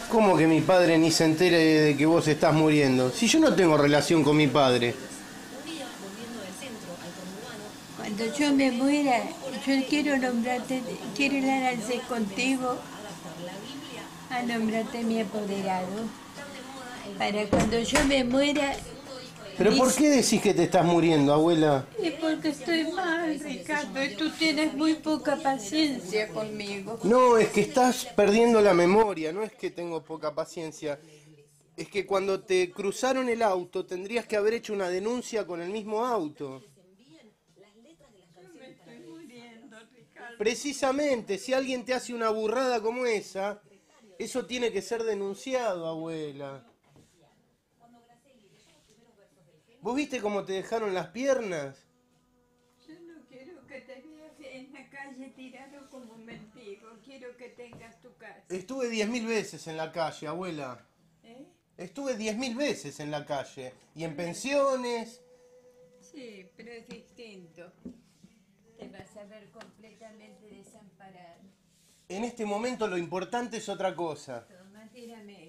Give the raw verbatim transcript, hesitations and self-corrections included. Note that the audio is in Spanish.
¿Cómo que mi padre ni se entere de que vos estás muriendo? Si yo no tengo relación con mi padre. Cuando yo me muera, yo quiero nombrarte, quiero ir a Arancés contigo a nombrarte mi apoderado. Para cuando yo me muera... ¿Pero por qué decís que te estás muriendo, abuela? Es porque estoy mal, Ricardo, y tú tienes muy poca paciencia conmigo. No, es que estás perdiendo la memoria, no es que tengo poca paciencia. Es que cuando te cruzaron el auto tendrías que haber hecho una denuncia con el mismo auto. Yo me estoy muriendo, Ricardo. Precisamente, si alguien te hace una burrada como esa, eso tiene que ser denunciado, abuela. ¿Vos viste cómo te dejaron las piernas? Yo no quiero que te veas en la calle tirado como un mendigo. Quiero que tengas tu casa. Estuve diez mil veces en la calle, abuela. ¿Eh? Estuve diez mil veces en la calle. Y en pensiones. Sí, pero es distinto. Te vas a ver completamente desamparado. En este momento lo importante es otra cosa. Toma, tírame